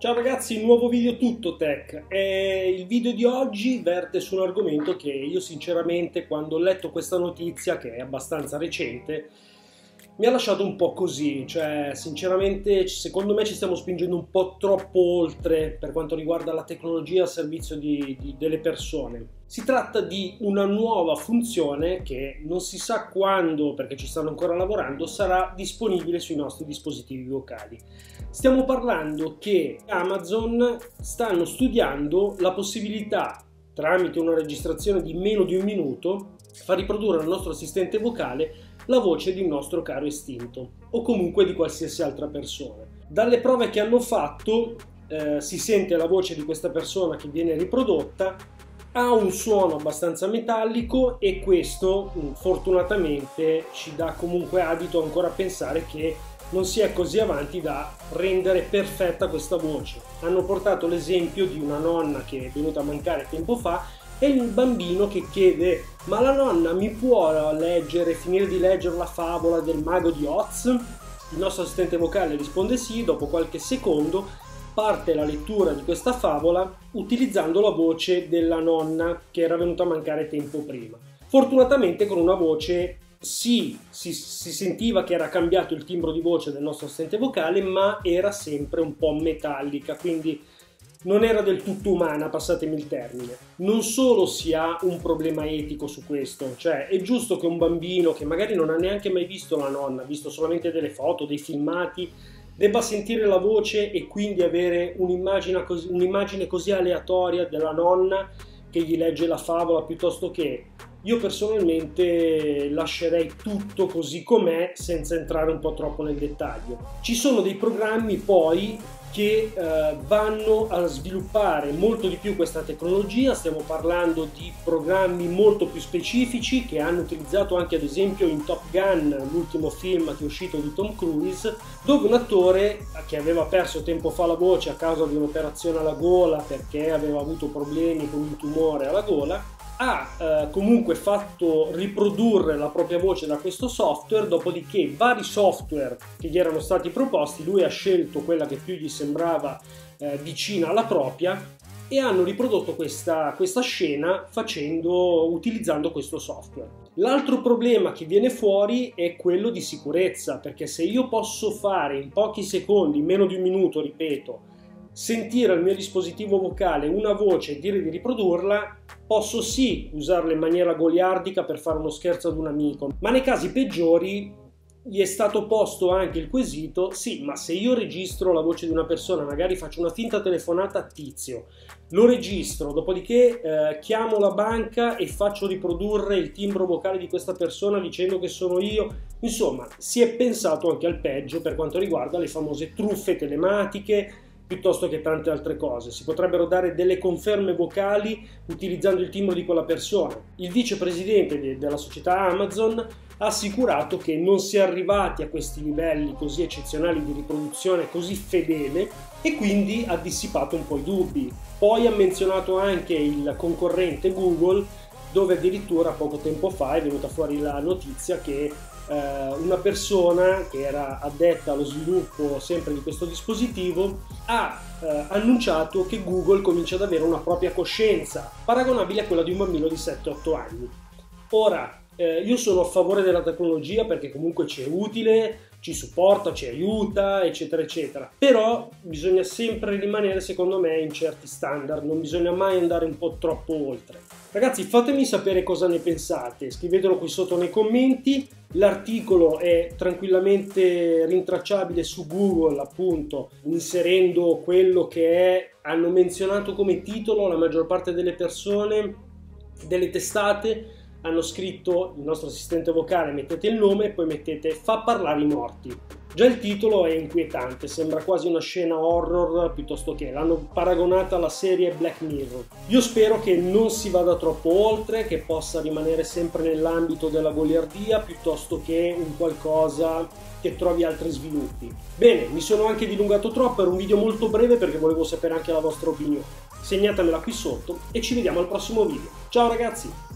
Ciao ragazzi, nuovo video tutto tech e il video di oggi verte su un argomento che io sinceramente quando ho letto questa notizia, che è abbastanza recente, mi ha lasciato un po' così, cioè sinceramente secondo me ci stiamo spingendo un po' troppo oltre per quanto riguarda la tecnologia a servizio delle persone. Si tratta di una nuova funzione che non si sa quando, perché ci stanno ancora lavorando, sarà disponibile sui nostri dispositivi vocali. Stiamo parlando che Amazon stanno studiando la possibilità, tramite una registrazione di meno di un minuto, far riprodurre al nostro assistente vocale la voce di un nostro caro estinto o comunque di qualsiasi altra persona. Dalle prove che hanno fatto si sente la voce di questa persona che viene riprodotta, ha un suono abbastanza metallico e questo fortunatamente ci dà comunque adito ancora a pensare che non si è così avanti da rendere perfetta questa voce. Hanno portato l'esempio di una nonna che è venuta a mancare tempo fa e il bambino che chiede: ma la nonna mi può finire di leggere la favola del mago di Oz? Il nostro assistente vocale risponde sì. Dopo qualche secondo parte la lettura di questa favola utilizzando la voce della nonna che era venuta a mancare tempo prima. Fortunatamente con una voce, sì, si sentiva che era cambiato il timbro di voce del nostro assistente vocale, ma era sempre un po' metallica, quindi non era del tutto umana, passatemi il termine. Non solo si ha un problema etico su questo, cioè è giusto che un bambino che magari non ha neanche mai visto la nonna, ha visto solamente delle foto, dei filmati, debba sentire la voce e quindi avere un'immagine così aleatoria della nonna che gli legge la favola, piuttosto che io personalmente lascerei tutto così com'è senza entrare un po' troppo nel dettaglio. Ci sono dei programmi poi che vanno a sviluppare molto di più questa tecnologia. Stiamo parlando di programmi molto più specifici che hanno utilizzato anche ad esempio in Top Gun, l'ultimo film che è uscito di Tom Cruise, dove un attore che aveva perso tempo fa la voce a causa di un'operazione alla gola perché aveva avuto problemi con un tumore alla gola, ha comunque fatto riprodurre la propria voce da questo software. Dopodiché vari software che gli erano stati proposti, lui ha scelto quella che più gli sembrava vicina alla propria e hanno riprodotto questa scena utilizzando questo software. L'altro problema che viene fuori è quello di sicurezza, perché se io posso fare in pochi secondi, meno di un minuto, ripeto, sentire al mio dispositivo vocale una voce e dire di riprodurla, posso sì usarla in maniera goliardica per fare uno scherzo ad un amico, ma nei casi peggiori gli è stato posto anche il quesito: sì, ma se io registro la voce di una persona, magari faccio una finta telefonata a Tizio, lo registro, dopodiché chiamo la banca e faccio riprodurre il timbro vocale di questa persona dicendo che sono io. Insomma, si è pensato anche al peggio per quanto riguarda le famose truffe telematiche, piuttosto che tante altre cose. Si potrebbero dare delle conferme vocali utilizzando il timbro di quella persona. Il vicepresidente della società Amazon ha assicurato che non si è arrivati a questi livelli così eccezionali di riproduzione così fedele e quindi ha dissipato un po' i dubbi. Poi ha menzionato anche il concorrente Google, dove addirittura poco tempo fa è venuta fuori la notizia che una persona che era addetta allo sviluppo sempre di questo dispositivo ha annunciato che Google comincia ad avere una propria coscienza paragonabile a quella di un bambino di 7-8 anni. Ora, io sono a favore della tecnologia perché comunque ci è utile, ci supporta, ci aiuta, eccetera eccetera, però bisogna sempre rimanere, secondo me, in certi standard, non bisogna mai andare un po' troppo oltre. Ragazzi, fatemi sapere cosa ne pensate, scrivetelo qui sotto nei commenti. L'articolo è tranquillamente rintracciabile su Google, appunto, inserendo quello che hanno menzionato come titolo la maggior parte delle persone, delle testate. Hanno scritto: il nostro assistente vocale, mettete il nome e poi mettete "fa parlare i morti". Già il titolo è inquietante, sembra quasi una scena horror piuttosto che. L'hanno paragonata alla serie Black Mirror. Io spero che non si vada troppo oltre, che possa rimanere sempre nell'ambito della goliardia piuttosto che un qualcosa che trovi altri sviluppi. Bene, mi sono anche dilungato troppo, era un video molto breve perché volevo sapere anche la vostra opinione. Segnatemela qui sotto e ci vediamo al prossimo video. Ciao ragazzi!